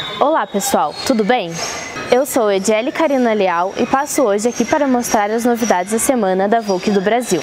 Olá pessoal, tudo bem? Eu sou Ediele Karina Leal e passo hoje aqui para mostrar as novidades da semana da Volk do Brasil.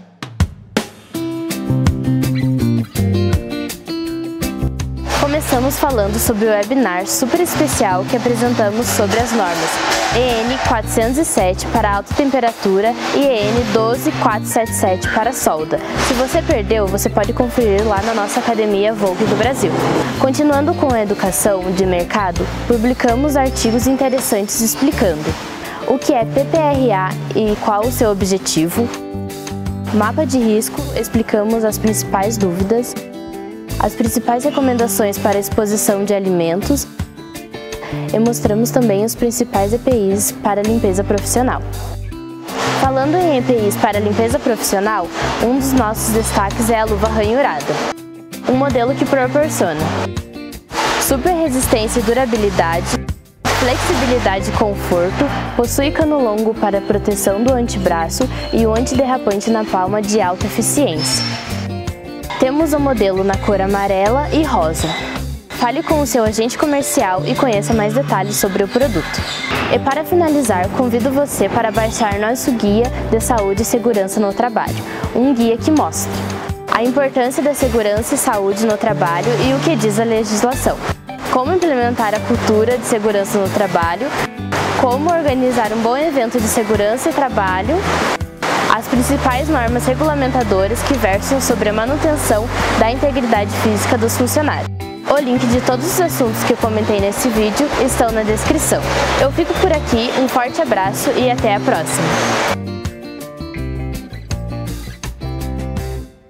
Começamos falando sobre o webinar super especial que apresentamos sobre as normas EN 407 para alta temperatura e EN 12477 para solda. Se você perdeu, você pode conferir lá na nossa Academia Volk do Brasil. Continuando com a educação de mercado, publicamos artigos interessantes explicando o que é PPRA e qual o seu objetivo. Mapa de risco, explicamos as principais dúvidas, as principais recomendações para a exposição de alimentos e mostramos também os principais EPIs para limpeza profissional. Falando em EPIs para limpeza profissional, um dos nossos destaques é a luva ranhurada, um modelo que proporciona super resistência e durabilidade, flexibilidade e conforto, possui cano longo para proteção do antebraço e o antiderrapante na palma de alta eficiência. Temos o modelo na cor amarela e rosa. Fale com o seu agente comercial e conheça mais detalhes sobre o produto. E para finalizar, convido você para baixar nosso Guia de Saúde e Segurança no Trabalho, um guia que mostra a importância da segurança e saúde no trabalho e o que diz a legislação, como implementar a cultura de segurança no trabalho, como organizar um bom evento de segurança e trabalho, as principais normas regulamentadoras que versam sobre a manutenção da integridade física dos funcionários. O link de todos os assuntos que eu comentei nesse vídeo estão na descrição. Eu fico por aqui, um forte abraço e até a próxima!